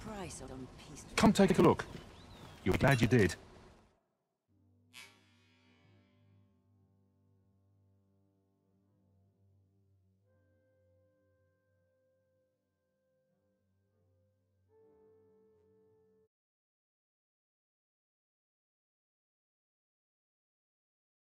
price on peace. Come take a look. You'll be glad you did.